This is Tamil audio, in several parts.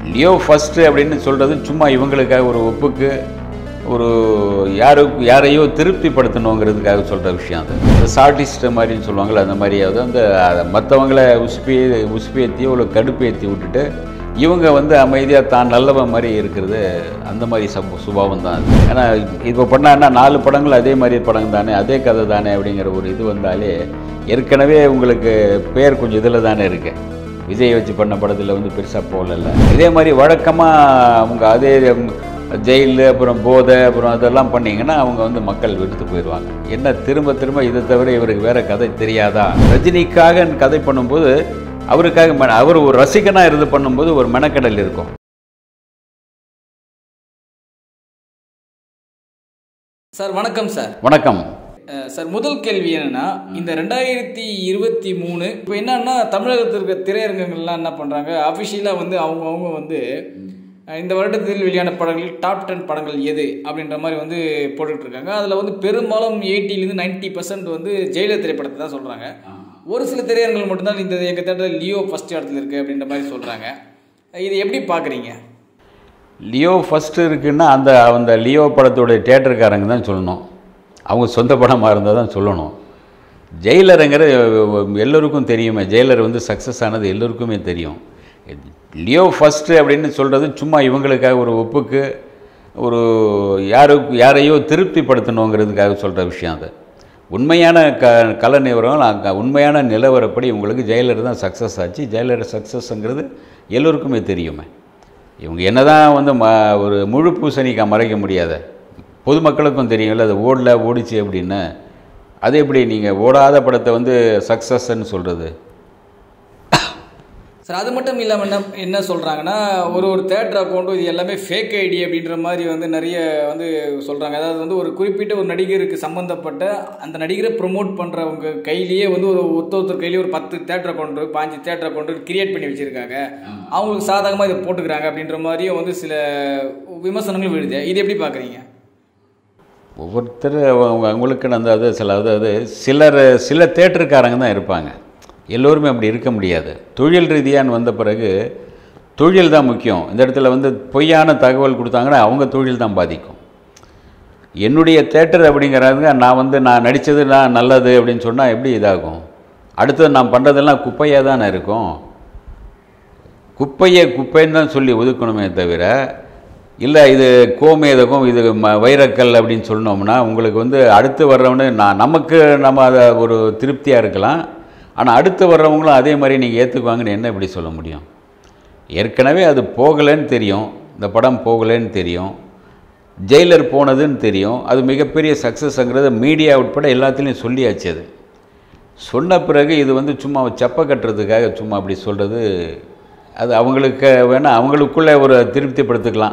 லியோ ஃபஸ்ட்டு அப்படின்னு சொல்கிறது சும்மா இவங்களுக்காக ஒரு ஒப்புக்கு ஒரு யாரையோ திருப்திப்படுத்தணுங்கிறதுக்காக சொல்கிற விஷயம் அது. இந்த சார்டிஸ்ட்டு மாதிரின்னு சொல்லுவாங்கள்ல, அந்த மாதிரியாவது அந்த மற்றவங்கள உசுப்பேற்றி ஒரு கடுப்பேற்றி விட்டுட்டு இவங்க அமைதியாக தான் நல்லவன் மாதிரி இருக்கிறது, அந்த மாதிரி சுபாவம் தான் அது. ஏன்னா இப்போ பண்ணான்னா 4 படங்கள் அதே மாதிரி படம் தானே, அதே கதை தானே அப்படிங்கிற ஒரு இது வந்தாலே ஏற்கனவே உங்களுக்கு பேர் கொஞ்சம் இதில் தானே இருக்கு. விஜய் வச்சு பண்ண படத்தில் பெருசாக போகல. இதே மாதிரி வழக்கமாக அவங்க அதே ஜெயிலு அப்புறம் போதை அப்புறம் அதெல்லாம் பண்ணிங்கன்னா அவங்க மக்கள் விடுத்து போயிடுவாங்க. என்ன திரும்ப திரும்ப இதை தவிர இவருக்கு வேறு கதை தெரியாதா? ரஜினிக்காக கதை பண்ணும்போது அவருக்காக அவர் ஒரு ரசிகனாக இருந்து பண்ணும்போது ஒரு மெனக்கடல் இருக்கும். சார் வணக்கம். சார் வணக்கம் சார். முதல் கேள்வி என்னன்னா, இந்த 2023 இப்போ என்னன்னா தமிழகத்தில் இருக்க திரையரங்கங்கள்லாம் என்ன பண்ணுறாங்க, அஃபிஷியலாக அவங்க இந்த வருடத்தில் வெளியான படங்கள் டாப் 10 படங்கள் எது அப்படின்ற மாதிரி போட்டுட்ருக்காங்க. அதில் பெரும்பாலும் 80% 90% ஜெயிலர் திரைப்படத்தை தான் சொல்கிறாங்க. ஒரு சில திரையரங்குகள் மட்டும்தான் இந்த எங்கள் தேட்டரில் லியோ ஃபஸ்ட் இடத்துல இருக்குது அப்படின்ற மாதிரி சொல்கிறாங்க. இது எப்படி பார்க்குறீங்க? லியோ ஃபஸ்ட்டு இருக்குன்னா அந்த லியோ படத்தோடைய தேட்டருக்காரங்க தான் சொல்லணும். அவங்க சொந்த படமாக இருந்தால் தான் சொல்லணும். ஜெயிலருங்கிற எல்லோருக்கும் தெரியுமே. ஜெயிலர் சக்ஸஸ் ஆனது எல்லோருக்குமே தெரியும். லியோ ஃபஸ்ட்டு அப்படின்னு சொல்கிறது சும்மா இவங்களுக்காக ஒரு ஒப்புக்கு ஒரு யாரையோ திருப்திப்படுத்தணுங்கிறதுக்காக சொல்கிற விஷயம் அது. உண்மையான கலை நிலவரம் உண்மையான நிலவரப்படி உங்களுக்கு ஜெயிலர் தான் சக்ஸஸ் ஆச்சு. ஜெயிலர் சக்ஸஸ்ங்கிறது எல்லோருக்குமே தெரியுமே. இவங்க என்ன தான் ஒரு முழு பூசணிக்காய் மறைக்க முடியாத பொதுமக்களுக்கும் தெரியும்ல, அது ஓடிச்சு அப்படின்னு. அது எப்படி நீங்கள் ஓடாத படத்தை சக்ஸஸ்ன்னு சொல்கிறது? சார் அது மட்டும் இல்லாமல் என்ன சொல்கிறாங்கன்னா, ஒரு தேட்டர் அக்கௌண்ட்டும் இது எல்லாமே ஃபேக் ஐடி அப்படின்ற மாதிரி நிறைய சொல்கிறாங்க. அதாவது ஒரு குறிப்பிட்ட ஒரு நடிகருக்கு சம்மந்தப்பட்ட அந்த நடிகரை ப்ரொமோட் பண்ணுறவங்க கையிலேயே ஒருத்தர் கையிலேயே ஒரு 10 தேட்டர் அக்கௌண்ட் 5 தேட்டர் அக்கௌண்ட் கிரியேட் பண்ணி வச்சுருக்காங்க. அவங்களுக்கு சாதகமாக இதை போட்டுக்கிறாங்க அப்படின்ற மாதிரியும் சில விமர்சனங்கள் விழுது. இது எப்படி பார்க்குறீங்க? ஒவ்வொருத்தர் அவங்களுக்குன்னு சில தேட்டருக்காரங்க தான் இருப்பாங்க. எல்லோருமே அப்படி இருக்க முடியாது. தொழில் ரீதியான்னு வந்த பிறகு தொழில் தான் முக்கியம். இந்த இடத்துல பொய்யான தகவல் கொடுத்தாங்கன்னா அவங்க தொழில் தான் பாதிக்கும். என்னுடைய தேட்டர் அப்படிங்கிறாங்க, நான் நடித்தது நான் நல்லது அப்படின்னு சொன்னால் எப்படி இதாகும்? அடுத்தது நான் பண்ணுறதெல்லாம் குப்பையாக தானே இருக்கும். குப்பைன்னு தான் சொல்லி ஒதுக்கணுமே தவிர, இல்லை இது கோமேதகம் இது வைரக்கல் அப்படின்னு சொன்னோம்னா உங்களுக்கு அடுத்து வர்றவனு நம்ம அதை ஒரு திருப்தியாக இருக்கலாம். ஆனால் அடுத்து வர்றவங்களும் அதே மாதிரி நீங்கள் ஏற்றுக்குவாங்கன்னு என்ன இப்படி சொல்ல முடியும்? ஏற்கனவே அது போகலைன்னு தெரியும், இந்த படம் போகலைன்னு தெரியும், ஜெயிலர் போனதுன்னு தெரியும். அது மிகப்பெரிய சக்ஸஸ்ங்கிறது மீடியா உட்பட எல்லாத்துலேயும் சொல்லியாச்சு. அது சொன்ன பிறகு இது சும்மா செப்ப கட்டுறதுக்காக சும்மா அப்படி சொல்கிறது, அது அவங்களுக்கு வேணால் அவங்களுக்குள்ளே ஒரு திருப்திப்படுத்திக்கலாம்.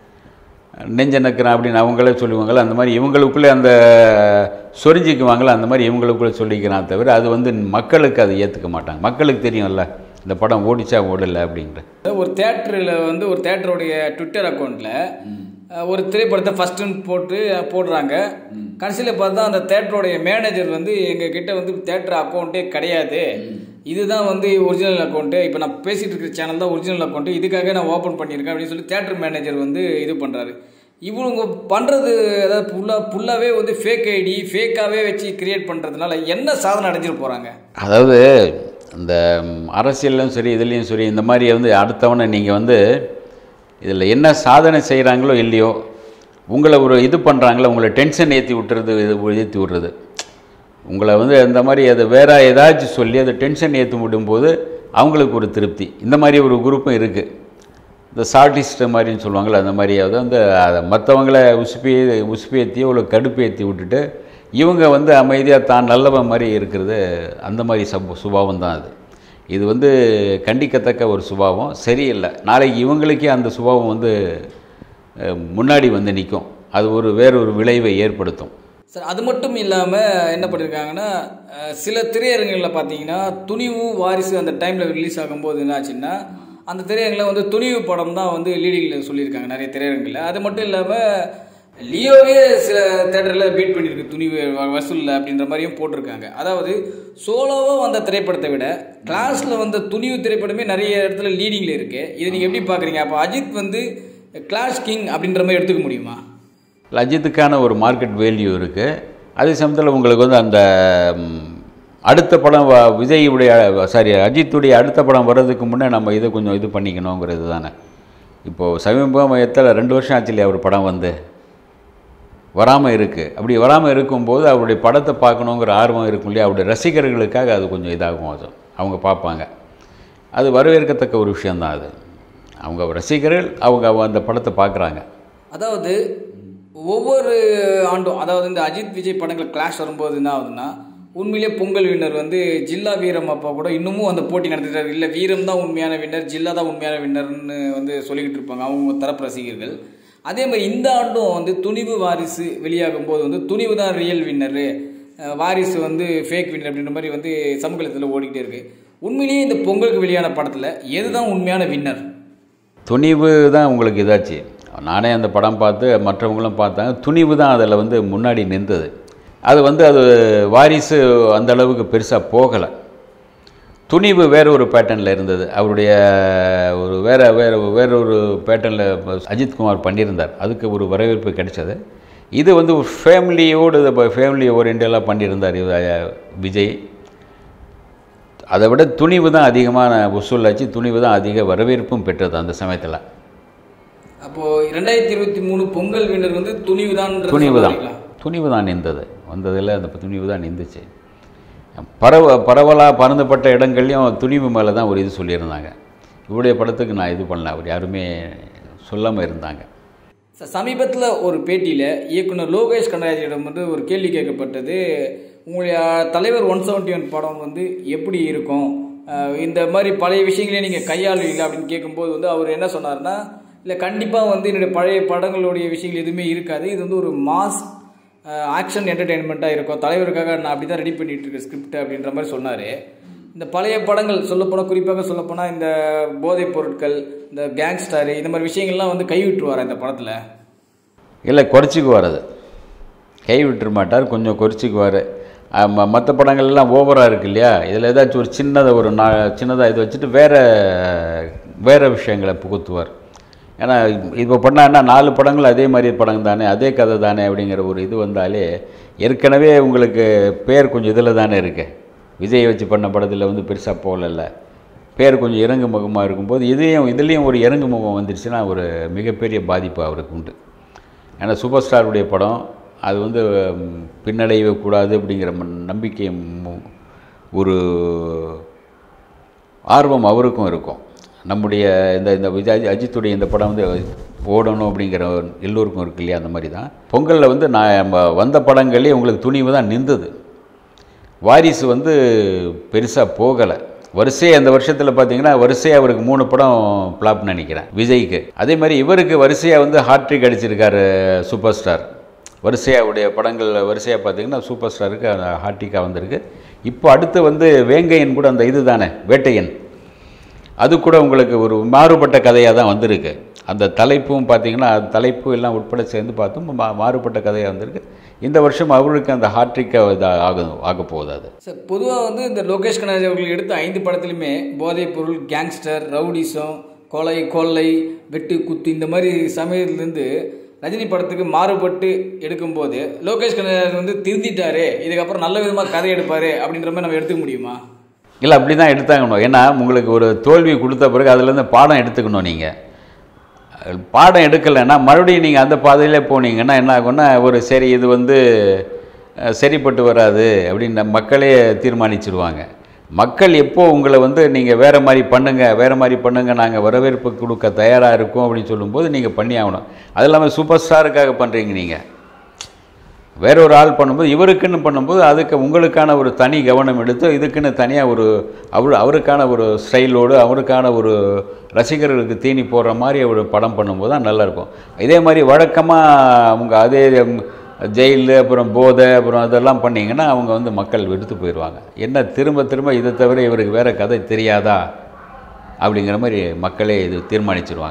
நெஞ்ச நக்கிறேன் அப்படின்னு அவங்களே சொல்லுவாங்களே, அந்த மாதிரி இவங்களுக்குள்ளே அந்த சொரிஞ்சிக்குவாங்களே, அந்த மாதிரி இவங்களுக்குள்ளே சொல்லிக்கிறான் தவிர அது மக்களுக்கு அதை ஏற்றுக்க மாட்டாங்க. மக்களுக்கு தெரியும்ல இந்த படம் ஓடிச்சா ஓடலை அப்படின்ற. ஒரு தேட்டரில் ஒரு தேட்டருடைய ட்விட்டர் அக்கௌண்ட்டில் ஒரு திரைப்படத்தை ஃபஸ்ட்டுன்னு போடுறாங்க. கடைசியில் பார்த்தா அந்த தேட்டருடைய மேனேஜர் எங்கள் கிட்ட தேட்டர் அக்கௌண்ட்டே கிடையாது, இதுதான் ஒரிஜினல் அக்கௌண்ட்டு, இப்போ நான் பேசிகிட்டு இருக்கிற சேனல் தான் ஒரிஜினல் அக்கௌண்ட்டு, இதுக்காக நான் ஓப்பன் பண்ணியிருக்கேன் அப்படின்னு சொல்லி தேட்டர் மேனேஜர் இது பண்ணுறாரு. இவங்க பண்ணுறது அதாவது ஃபுல்லாகவே ஃபேக் ஐடி ஃபேக்காகவே வச்சு கிரியேட் பண்ணுறதுனால என்ன சாதனை அடைஞ்சிட்டு போகிறாங்க? அதாவது இந்த அரசியலும் சரி இதுலேயும் சரி இந்த மாதிரி அடுத்தவனை நீங்கள் இதில் என்ன சாதனை செய்கிறாங்களோ இல்லையோ, உங்களை ஒரு இது பண்ணுறாங்களோ, உங்களை டென்ஷன் ஏற்றி விட்டுறது உங்களை இந்த மாதிரி அதை வேறு ஏதாச்சும் சொல்லி அதை டென்ஷன் ஏற்றி விடும்போது அவங்களுக்கு ஒரு திருப்தி. இந்த மாதிரி ஒரு குரூப்பும் இருக்குது. இந்த சார்டிஸ்ட்டு மாதிரின்னு சொல்லுவாங்கள்ல, அந்த மாதிரியாவது அதை மற்றவங்கள உசுப்பேற்றி ஒரு கடுப்பேற்றி விட்டுட்டு இவங்க அமைதியாக தான் நல்லவன் மாதிரி இருக்கிறது, அந்த மாதிரி சுபாவம் தான் அது. இது கண்டிக்கத்தக்க ஒரு சுபாவம் சரியில்லை. நாளைக்கு இவங்களுக்கே அந்த சுபாவம் முன்னாடி நிற்கும். அது வேறொரு விளைவை ஏற்படுத்தும். சார் அது மட்டும் இல்லாமல் என்ன பண்ணியிருக்காங்கன்னா, சில திரையரங்குகளில் பார்த்தீங்கன்னா துணிவு வாரிசு அந்த டைமில் ரிலீஸ் ஆகும்போது என்ன ஆச்சுன்னா, அந்த திரையரங்கில் துணிவு படம் தான் லீடிங்கில் சொல்லியிருக்காங்க நிறைய திரையரங்கில். அது மட்டும் இல்லாமல் லியோவே சில தேட்டரில் பீட் பண்ணியிருக்கு துணிவு வசூலில் அப்படின்ற மாதிரியும் போட்டிருக்காங்க. அதாவது சோலோவாக வந்த திரைப்படத்தை விட கிளாஸில் வந்த துணிவு திரைப்படமே நிறைய இடத்துல லீடிங்கில் இருக்குது. இதை நீங்கள் எப்படி பார்க்குறீங்க? அப்போ அஜித் வந்து கிளாஸ் கிங் அப்படின்ற மாதிரி எடுத்துக்க முடியுமா? அஜித்துக்கான ஒரு மார்க்கெட் வேல்யூ இருக்குது. அதே சமயத்தில் உங்களுக்கு வந்து அந்த அடுத்த படம் விஜயுடைய அஜித்துடைய அடுத்த படம் வர்றதுக்கு முன்னே நம்ம இதை கொஞ்சம் இது பண்ணிக்கணுங்கிறது தானே. இப்போது சமீபத்தில் 2 வருஷம் ஆச்சு இல்லையா அவர் படம் வந்து வராமல் இருக்குது. அப்படி வராமல் இருக்கும்போது அவருடைய படத்தை பார்க்கணுங்கிற ஆர்வம் இருக்கும் இல்லையா, அவருடைய ரசிகர்களுக்காக அது கொஞ்சம் இதாகும். அது அவங்க பார்ப்பாங்க. அது வரவேற்கத்தக்க ஒரு விஷயந்தான். அது அவங்க ரசிகர்கள் அவங்க அந்த படத்தை பார்க்குறாங்க. அதாவது ஒவ்வொரு ஆண்டும் அதாவது இந்த அஜித் விஜய் படங்கள் கிளாஷ் வரும்போது என்ன ஆகுதுன்னா, உண்மையிலே பொங்கல் வின்னர் வந்து ஜில்லா வீரம் அப்பா கூட இன்னமும் அந்த போட்டி நடத்திட்டாரு. இல்லை வீரம் தான் உண்மையான வின்னர், ஜில்லா தான் உண்மையான வின்னர்னு வந்து சொல்லிக்கிட்டு இருப்பாங்க அவங்க தரப்பு ரசிகர்கள். அதே மாதிரி இந்த ஆண்டும் வந்து துணிவு வாரிசு வெளியாகும் போது வந்து துணிவு தான் ரியல் வின்னரு, வாரிசு வந்து ஃபேக் வின்னர் அப்படின்ற மாதிரி வந்து சமூகத்தில் ஓடிக்கிட்டே இருக்குது. உண்மையிலேயே இந்த பொங்கலுக்கு வெளியான படத்தில் எது தான் உண்மையான வின்னர்? துணிவு தான் உங்களுக்கு இதாச்சு. நானே அந்த படம் பார்த்து மற்றவங்களும் பார்த்தாங்க. துணிவு தான் அதில் வந்து முன்னாடி நின்றது. அது வந்து அது வாரிசு அந்த அளவுக்கு பெருசாக போகலை. துணிவு வேற ஒரு பேட்டர்னில் இருந்தது. அவருடைய ஒரு வேறொரு பேட்டர்னில் அஜித்குமார் பண்ணியிருந்தார். அதுக்கு ஒரு வரவேற்பு கிடைச்சது. இது வந்து ஒரு ஃபேமிலி ஓரியன்டலாக பண்ணியிருந்தார் விஜய். அதை விட துணிவு தான் அதிகமான வசூலாச்சு. துணிவு தான் அதிக வரவேற்பும் பெற்றது அந்த சமயத்தில். அப்போது 2023 பொங்கல் வின்னர் வந்து துணிவு தான் நின்றது. வந்ததில் அந்த துணிவு தான் நின்றுச்சு. பரவலாக பறந்துப்பட்ட இடங்கள்லையும் துணிவு மேலே தான் ஒரு இது சொல்லியிருந்தாங்க. இவருடைய படத்துக்கு நான் இது பண்ணல, அவர் யாருமே சொல்லாமல் இருந்தாங்க. சமீபத்தில் ஒரு பேட்டியில் இயக்குனர் லோகேஷ் கனகராஜிடம் வந்து ஒரு கேள்வி கேட்கப்பட்டது, உங்களுடைய தலைவர் 171 படம் வந்து எப்படி இருக்கும், இந்த மாதிரி பழைய விஷயங்களே நீங்கள் கையாளுவீங்க அப்படின்னு கேட்கும்போது வந்து அவர் என்ன சொன்னார்னா, இல்லை கண்டிப்பாக வந்து என்னுடைய பழைய படங்களுடைய விஷயங்கள் எதுவுமே இருக்காது, இது வந்து ஒரு மாஸ் ஆக்ஷன் என்டர்டெயின்மெண்ட்டாக இருக்கும், தலைவருக்காக நான் அப்படி தான் ரெடி பண்ணிகிட்டு இருக்கேன் ஸ்கிரிப்ட் அப்படின்ற மாதிரி சொன்னார். இந்த பழைய படங்கள் சொல்லப்போனால், குறிப்பாக சொல்லப்போனால் இந்த போதைப் பொருட்கள், இந்த கேங்ஸ்டர், இந்த மாதிரி விஷயங்கள்லாம் வந்து கைவிட்டுருவார் இந்த படத்தில். இல்லை, குறைச்சிக்குவார். அது கைவிட்டுற மாட்டார், கொஞ்சம் குறைச்சிக்குவார். மற்ற படங்கள்லாம் ஓவராக இருக்குது இல்லையா, இதில் ஏதாச்சும் ஒரு சின்னதாக இது வச்சுட்டு வேறு விஷயங்களை புகுத்துவார். ஏன்னா இப்போ பண்ணான்னா 4 படங்கள் அதே மாதிரி படம் தானே, அதே கதை தானே அப்படிங்கிற ஒரு இது வந்தாலே ஏற்கனவே உங்களுக்கு பேர் கொஞ்சம் இதில் தானே இருக்குது. விஜய் வச்சு பண்ண படத்தில் வந்து பெருசாக போகல, பேர் கொஞ்சம் இறங்கு முகமாக இருக்கும்போது இதுலேயும் ஒரு இறங்கு முகம் வந்துடுச்சுன்னா ஒரு மிகப்பெரிய பாதிப்பு அவருக்கு உண்டு. ஏன்னா சூப்பர் ஸ்டாருடைய படம் அது வந்து பின்னடையவே கூடாது அப்படிங்கிற நம்பிக்கை, ஒரு ஆர்வம் அவருக்கும் இருக்கும். நம்முடைய இந்த விஜய் அஜித்துடைய இந்த படம் வந்து ஓடணும் அப்படிங்கிற எல்லோருக்கும் இருக்கு இல்லையா, அந்த மாதிரி தான் பொங்கலில் வந்து நான் வந்த படங்களே உங்களுக்கு துணிவு தான் நின்றது. வாரிசு வந்து பெருசாக போகலை. வரிசையாக அந்த வருஷத்தில் பார்த்தீங்கன்னா வரிசையாக அவருக்கு 3 படம் ஃப்ளாப்னு நினைக்கிறேன் விஜய்க்கு. அதே மாதிரி இவருக்கு வரிசையாக வந்து ஹாட்ரிக் அடிச்சிருக்காரு சூப்பர் ஸ்டார். வரிசையாவுடைய படங்கள் வரிசையாக பார்த்தீங்கன்னா சூப்பர் ஸ்டாருக்கு ஹாட்ரிக்காக வந்திருக்கு. இப்போ அடுத்து வந்து வேங்கையன் கூட அந்த இது தானே வேட்டையன், அது கூட உங்களுக்கு ஒரு மாறுபட்ட கதையாக தான் வந்திருக்கு. அந்த தலைப்பும் பார்த்திங்கன்னா தலைப்பு எல்லாம் உட்பட சேர்ந்து பார்த்தும் மாறுபட்ட கதையாக வந்திருக்கு. இந்த வருஷம் அவருக்கு அந்த ஹாட்ரிக்காக ஆக போகுது. அது சார் பொதுவாக வந்து இந்த லோகேஷ் கனகராஜ் அவர்கள் எடுத்த 5 படத்துலையுமே போதைப் பொருள், கேங்ஸ்டர், ரவுடிசம், கொள்ளை, வெட்டு குத்து இந்த மாதிரி சமயத்துலேருந்து ரஜினி படத்துக்கு மாறுபட்டு எடுக்கும்போது லோகேஷ் கனகராஜ் வந்து திருந்திட்டாரு, இதுக்கப்புறம் நல்ல விதமாக கதை எடுப்பார் அப்படின்ற மாதிரி நம்ம எடுத்துக்க முடியுமா? இல்லை, அப்படி தான் எடுத்தாங்கணும். ஏன்னா உங்களுக்கு ஒரு தோல்வி கொடுத்த பிறகு அதுலேருந்து பாடம் எடுத்துக்கணும். நீங்கள் பாடம் எடுக்கலைன்னா மறுபடியும் நீங்கள் அந்த பாதையிலே போனீங்கன்னா என்ன ஆகும்னா சரி இது வந்து சரிப்பட்டு வராது அப்படின்னு மக்களே தீர்மானிச்சிருவாங்க. மக்கள் எப்போ உங்களை வந்து நீங்கள் வேறு மாதிரி பண்ணுங்கள் நாங்கள் வரவேற்பு கொடுக்க தயாராக இருக்கோம் அப்படின்னு சொல்லும்போது நீங்கள் பண்ணி ஆகணும். அது இல்லாமல் சூப்பர் ஸ்டாருக்காக பண்ணுறீங்க. நீங்கள் வேற ஒரு ஆள் பண்ணும்போது இவருக்குன்னு பண்ணும்போது அதுக்கு உங்களுக்கான ஒரு தனி கவனம் எடுத்து இதுக்குன்னு தனியாக அவருக்கான ஒரு ஸ்டைலோடு அவருக்கான ஒரு ரசிகர்களுக்கு தீனி போடுற மாதிரி ஒரு படம் பண்ணும்போது தான் நல்லாயிருக்கும். இதே மாதிரி வழக்கமாக அவங்க அதே ஜெயிலு அப்புறம் போதை அப்புறம் அதெல்லாம் பண்ணிங்கன்னா அவங்க வந்து மக்கள் எடுத்து போயிடுவாங்க. என்ன திரும்ப இதை தவிர இவருக்கு வேறு கதை தெரியாதா அப்படிங்கிற மாதிரி மக்களே இது தீர்மானிச்சிருவாங்க.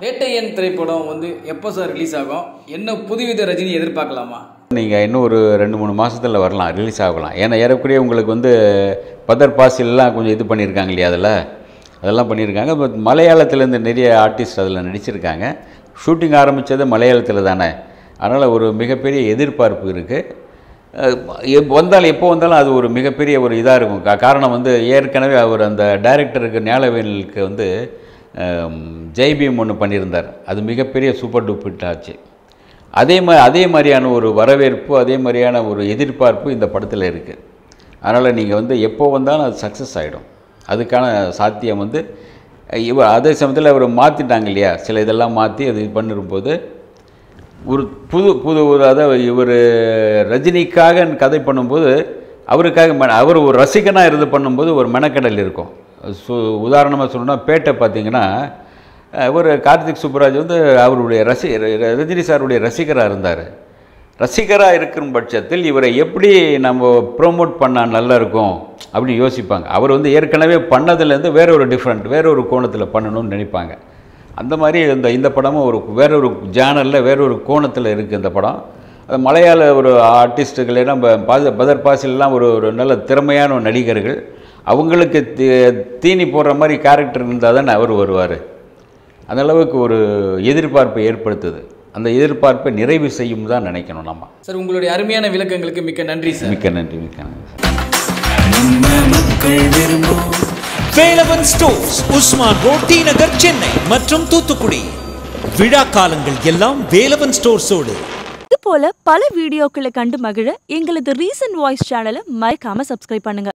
வேட்டையன் திரைப்படம் வந்து எப்போ சார் ரிலீஸ் ஆகும்? என்ன புதுவித ரஜினி எதிர்பார்க்கலாமா? நீங்கள் இன்னும் ஒரு 2-3 மாதத்தில் வரலாம், ரிலீஸ் ஆகலாம். ஏன்னா ஏறக்குறைய உங்களுக்கு வந்து பதர் பாசிலெலாம் கொஞ்சம் இது பண்ணியிருக்காங்க இல்லையா, அதெல்லாம் பண்ணியிருக்காங்க. பட் மலையாளத்துலேருந்து நிறைய ஆர்டிஸ்ட் அதில் நடிச்சிருக்காங்க. ஷூட்டிங் ஆரம்பித்தது மலையாளத்தில் தானே, அதனால் ஒரு மிகப்பெரிய எதிர்பார்ப்பு இருக்குது. எப்போ வந்தாலும் அது ஒரு மிகப்பெரிய ஒரு இதாக இருக்கும். காரணம் வந்து ஏற்கனவே அவர் அந்த டைரக்டருக்கு ஞானவேலுக்கு வந்து ஜெய்பீம் ஒன்று பண்ணியிருந்தார். அது மிகப்பெரிய சூப்பர் டூப்பிட் ஆச்சு. அதே மாதிரியான ஒரு வரவேற்பு, அதே மாதிரியான ஒரு எதிர்பார்ப்பு இந்த படத்தில் இருக்குது. அதனால் நீங்கள் வந்து எப்போ வந்தாலும் அது சக்ஸஸ் ஆகிடும். அதுக்கான சாத்தியம் வந்து அதே சமயத்தில் அவர் மாற்றிட்டாங்க இல்லையா, சில இதெல்லாம் மாற்றி அது இது பண்ணிரும்போது ஒரு புது ஒரு அதாவது இவர் ரஜினிக்காக கதை பண்ணும்போது அவர் ஒரு ரசிகனாக இருந்து பண்ணும்போது ஒரு மெனக்கடல் இருக்கும். உதாரணமாக சொல்லணும்னா பேட்டை பார்த்தீங்கன்னா, ஒரு கார்த்திக் சுப்புராஜ் வந்து அவருடைய ரஜினி சாருடைய ரசிகராக இருந்தார். ரசிகராக இருக்கும் பட்சத்தில் இவரை எப்படி நம்ம ப்ரோமோட் பண்ணால் நல்லா இருக்கும் அப்படின்னு யோசிப்பாங்க. அவர் வந்து ஏற்கனவே பண்ணதுலேருந்து வேற ஒரு கோணத்தில் பண்ணணும்னு நினைப்பாங்க. அந்த மாதிரி இந்த படமும் வேறொரு ஜானரில் வேறொரு கோணத்தில் இருக்குது இந்த படம். அது மலையாள ஒரு ஆர்டிஸ்ட்டுகள் நம்ம பதர் பாசிலெலாம் ஒரு நல்ல திறமையான நடிகர்கள். அவங்களுக்கு தீனி போடுற மாதிரி கேரக்டர் இருந்தால் தானே அவர் வருவார். அந்தளவுக்கு ஒரு எதிர்பார்ப்பை ஏற்படுத்துது. அந்த எதிர்பார்ப்பை நிறைவு செய்யும் தான் நினைக்கணும் நம்ம. சார், உங்களுடைய அருமையான விளக்கங்களுக்கு மிக்க நன்றி சார். மிக்க நன்றி. Velavan stores, Usman road, T Nagar, Chennai மற்றும் தூத்துக்குடி. விழா காலங்கள் எல்லாம் வேலவன் ஸ்டோர்ஸோடு. இது போல பல வீடியோக்களை கண்டு மகிழ எங்களது ரீசன்ட் வாய்ஸ் சேனலை மறக்காம சப்ஸ்கிரைப் பண்ணுங்க.